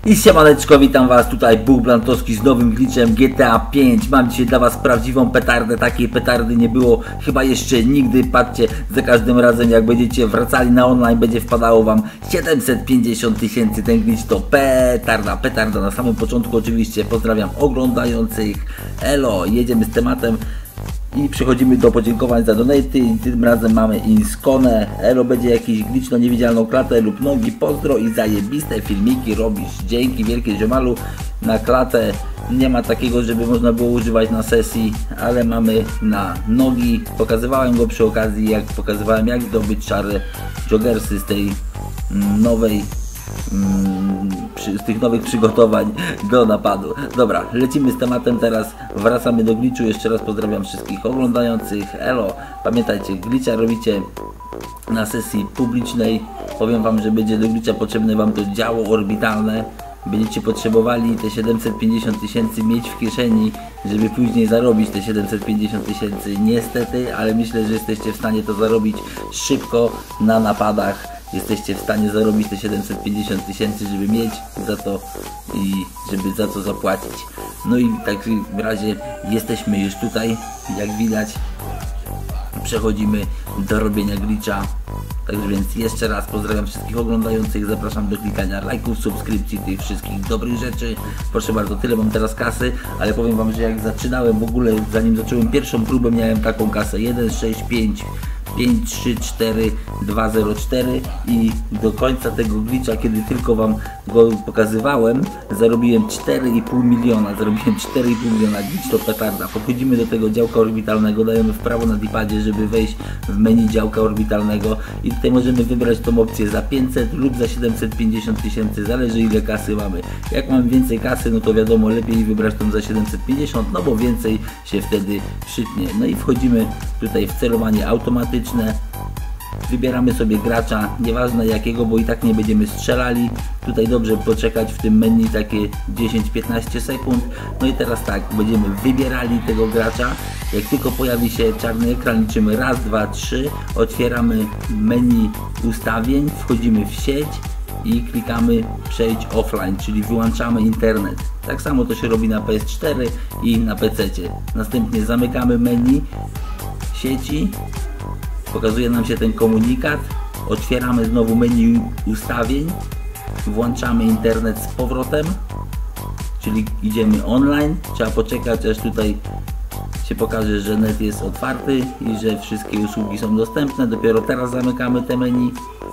I siemaneczko, witam was, tutaj Bóg Blantowski z nowym glitchem GTA 5. Mam dzisiaj dla was prawdziwą petardę, takiej petardy nie było chyba jeszcze nigdy. Patrzcie, za każdym razem jak będziecie wracali na online, będzie wpadało wam 750 000. Ten glitch to petarda. Na samym początku oczywiście pozdrawiam oglądających. Elo, jedziemy z tematem. I przechodzimy do podziękowań za donaty i tym razem mamy Inskonę. Elo, będzie jakiś glitch na niewidzialną klatę lub nogi, pozdro i zajebiste filmiki robisz. Dzięki wielkie ziomalu. Na klatę nie ma takiego, żeby można było używać na sesji, ale mamy na nogi. Pokazywałem go przy okazji, jak pokazywałem jak zdobyć szare joggersy z tej nowej z tych nowych przygotowań do napadu. Dobra, lecimy z tematem teraz, wracamy do glitchu. Jeszcze raz pozdrawiam wszystkich oglądających. Elo, pamiętajcie, glitcha robicie na sesji publicznej. Powiem wam, że będzie do glitcha potrzebne wam to działo orbitalne. Będziecie potrzebowali te 750 000 mieć w kieszeni, żeby później zarobić te 750 000. Niestety, ale myślę, że jesteście w stanie to zarobić szybko na napadach. Jesteście w stanie zarobić te 750 000, żeby mieć za to i żeby za to zapłacić. No i w takim razie jesteśmy już tutaj, jak widać. Przechodzimy do robienia glitcha. Także więc jeszcze raz pozdrawiam wszystkich oglądających, zapraszam do klikania lajków, subskrypcji, tych wszystkich dobrych rzeczy. Proszę bardzo, tyle mam teraz kasy, ale powiem wam, że jak zaczynałem w ogóle, zanim zacząłem pierwszą próbę, miałem taką kasę 165 534 204 i do końca tego glitcha, kiedy tylko wam go pokazywałem, zarobiłem 4,5 miliona. Glitch to petarda. Podchodzimy do tego działka orbitalnego, dajemy w prawo na dipadzie, żeby wejść w menu działka orbitalnego i tutaj możemy wybrać tą opcję za 500 lub za 750 000, zależy ile kasy mamy. Jak mamy więcej kasy, no to wiadomo, lepiej wybrać tą za 750, no bo więcej się wtedy przytnie. No i wchodzimy tutaj w celowanie automatyczne. Wybieramy sobie gracza, nieważne jakiego, bo i tak nie będziemy strzelali. Tutaj dobrze poczekać w tym menu takie 10-15 sekund. No i teraz tak, będziemy wybierali tego gracza. Jak tylko pojawi się czarny ekran, liczymy raz, dwa, trzy. Otwieramy menu ustawień, wchodzimy w sieć i klikamy przejść offline, czyli wyłączamy internet. Tak samo to się robi na PS4 i na PC-cie. Następnie zamykamy menu sieci. Pokazuje nam się ten komunikat, otwieramy znowu menu ustawień, włączamy internet z powrotem, czyli idziemy online. Trzeba poczekać, aż tutaj się pokaże, że net jest otwarty i że wszystkie usługi są dostępne. Dopiero teraz zamykamy te menu,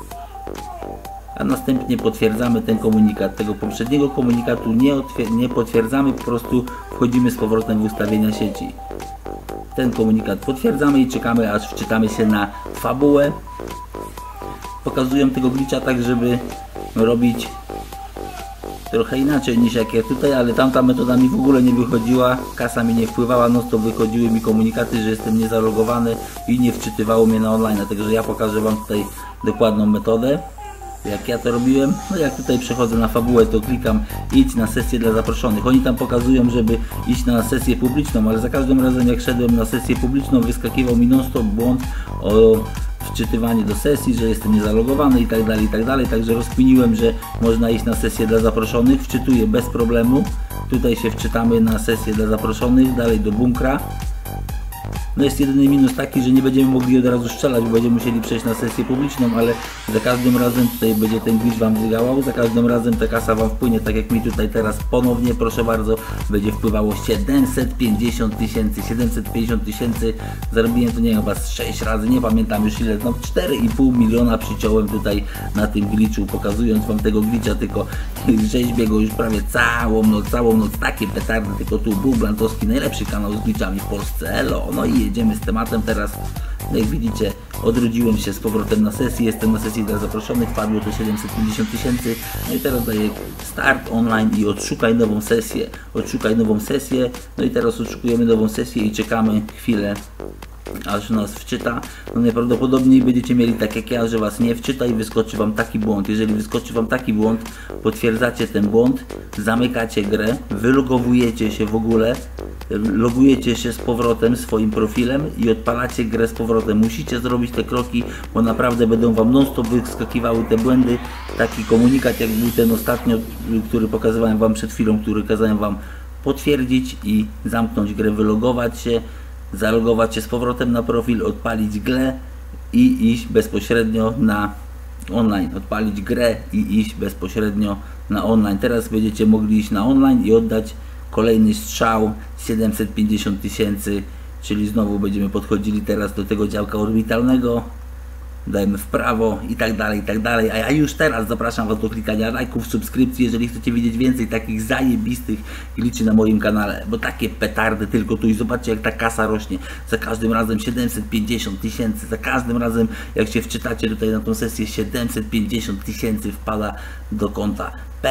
a następnie potwierdzamy ten komunikat. Tego poprzedniego komunikatu nie potwierdzamy, po prostu wchodzimy z powrotem w ustawienia sieci. Ten komunikat potwierdzamy i czekamy, aż wczytamy się na fabułę. Pokazuję tego glitcha tak, żeby robić trochę inaczej niż jak ja tutaj, ale tamta metoda mi w ogóle nie wychodziła, kasa mi nie wpływała, no to wychodziły mi komunikaty, że jestem niezalogowany i nie wczytywało mnie na online, także ja pokażę wam tutaj dokładną metodę, jak ja to robiłem. No jak tutaj przechodzę na fabułę, to klikam idź na sesję dla zaproszonych. Oni tam pokazują, żeby iść na sesję publiczną, ale za każdym razem jak szedłem na sesję publiczną, wyskakiwał mi non stop błąd o wczytywanie do sesji, że jestem niezalogowany i tak dalej. Także rozkminiłem, że można iść na sesję dla zaproszonych. Wczytuję bez problemu. Tutaj się wczytamy na sesję dla zaproszonych, dalej do bunkra. No jest jedyny minus taki, że nie będziemy mogli od razu strzelać, bo będziemy musieli przejść na sesję publiczną, ale za każdym razem tutaj będzie ten glitch wam wygrał, za każdym razem ta kasa wam wpłynie, tak jak mi tutaj teraz ponownie, proszę bardzo, będzie wpływało 750 000, zarobiłem to nie wiem, chyba z 6 razy, nie pamiętam już ile, no 4,5 miliona przyciąłem tutaj na tym glitchu, pokazując wam tego glitcha, tylko rzeźbię go już prawie całą noc, takie petardy, tylko tu Bóg Blantowski, najlepszy kanał z glitchami w Polsce. Elo, no i jedziemy z tematem teraz. Jak widzicie, odrodziłem się z powrotem na sesji, jestem na sesji dla zaproszonych, padło to 750 000. No i teraz daję start online i odszukaj nową sesję. No i teraz odszukujemy nową sesję i czekamy chwilę, aż nas wczyta. No najprawdopodobniej będziecie mieli tak jak ja, że was nie wczyta i wyskoczy wam taki błąd. Jeżeli wyskoczy wam taki błąd, potwierdzacie ten błąd, zamykacie grę, wylogowujecie się w ogóle, logujecie się z powrotem swoim profilem i odpalacie grę z powrotem. Musicie zrobić te kroki, bo naprawdę będą wam non stop wyskakiwały te błędy. Taki komunikat jak był ten ostatnio, który pokazywałem wam przed chwilą, który kazałem wam potwierdzić i zamknąć grę, wylogować się, zalogować się z powrotem na profil, odpalić grę i iść bezpośrednio na online. Odpalić grę i iść bezpośrednio na online. Teraz będziecie mogli iść na online i oddać kolejny strzał 750 000, czyli znowu będziemy podchodzili teraz do tego działka orbitalnego, dajemy w prawo i tak dalej, a ja już teraz zapraszam was do klikania lajków, subskrypcji, jeżeli chcecie widzieć więcej takich zajebistych glitchy na moim kanale, bo takie petardy tylko tu i zobaczcie jak ta kasa rośnie, za każdym razem 750 000, za każdym razem jak się wczytacie tutaj na tą sesję 750 000 wpada do konta.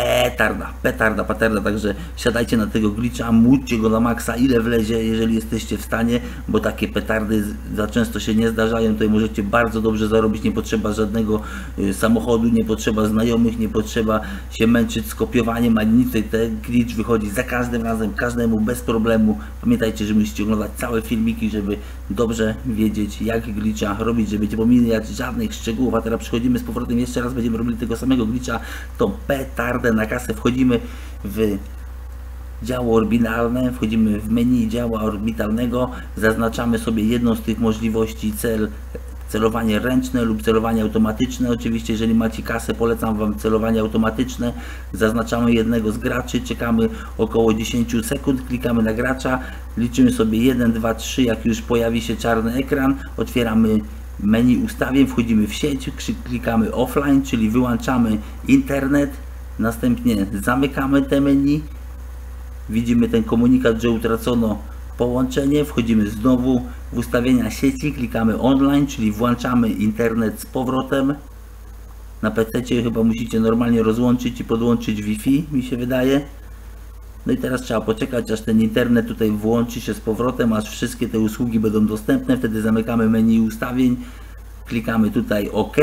Petarda, także siadajcie na tego glitcha, módźcie go na maksa ile wlezie, jeżeli jesteście w stanie, bo takie petardy za często się nie zdarzają. Tutaj możecie bardzo dobrze zarobić, nie potrzeba żadnego samochodu, nie potrzeba znajomych, nie potrzeba się męczyć z kopiowaniem ani nic. Tutaj ten glitch wychodzi za każdym razem, każdemu bez problemu. Pamiętajcie, że musicie oglądać całe filmiki, żeby dobrze wiedzieć jak glitcha robić, żeby nie pomijać żadnych szczegółów. A teraz przechodzimy z powrotem, jeszcze raz będziemy robili tego samego glitcha, tą petardę na kasę. Wchodzimy w działo orbitalne, wchodzimy w menu działa orbitalnego, zaznaczamy sobie jedną z tych możliwości, celowanie ręczne lub celowanie automatyczne. Oczywiście jeżeli macie kasę, polecam wam celowanie automatyczne. Zaznaczamy jednego z graczy, czekamy około 10 sekund, klikamy na gracza, liczymy sobie 1, 2, 3, jak już pojawi się czarny ekran, otwieramy menu ustawień, wchodzimy w sieć, klikamy offline, czyli wyłączamy internet. Następnie zamykamy te menu, widzimy ten komunikat, że utracono połączenie, wchodzimy znowu w ustawienia sieci, klikamy online, czyli włączamy internet z powrotem. Na PC chyba musicie normalnie rozłączyć i podłączyć Wi-Fi, mi się wydaje. No i teraz trzeba poczekać, aż ten internet tutaj włączy się z powrotem, aż wszystkie te usługi będą dostępne, wtedy zamykamy menu ustawień, klikamy tutaj OK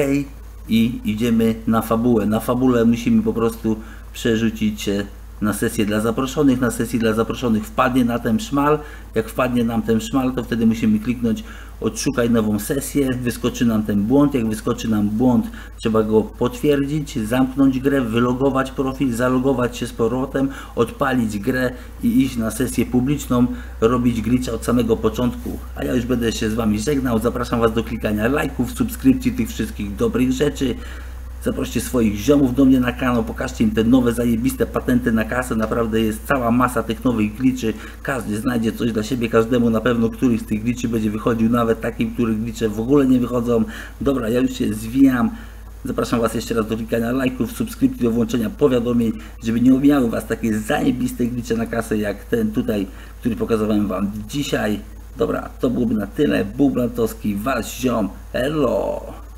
i idziemy na fabułę. Na fabułę musimy po prostu przerzucić się na sesję dla zaproszonych. Na sesji dla zaproszonych wpadnie na ten szmal. Jak wpadnie nam ten szmal, to wtedy musimy kliknąć odszukaj nową sesję. Wyskoczy nam ten błąd. Jak wyskoczy nam błąd, trzeba go potwierdzić, zamknąć grę, wylogować profil, zalogować się z powrotem, odpalić grę i iść na sesję publiczną, robić glitcha od samego początku. A ja już będę się z wami żegnał. Zapraszam was do klikania lajków, subskrypcji, tych wszystkich dobrych rzeczy. Zaproście swoich ziomów do mnie na kanał, pokażcie im te nowe zajebiste patenty na kasę. Naprawdę jest cała masa tych nowych glitchy. Każdy znajdzie coś dla siebie, każdemu na pewno któryś z tych glitchy będzie wychodził, nawet takim, których glitche w ogóle nie wychodzą. Dobra, ja już się zwijam. Zapraszam was jeszcze raz do klikania lajków, subskrypcji, do włączenia powiadomień, żeby nie omijały was takie zajebiste glitche na kasę jak ten tutaj, który pokazałem wam dzisiaj. Dobra, to byłoby na tyle. Był Blantowski, wasz ziom. Elo!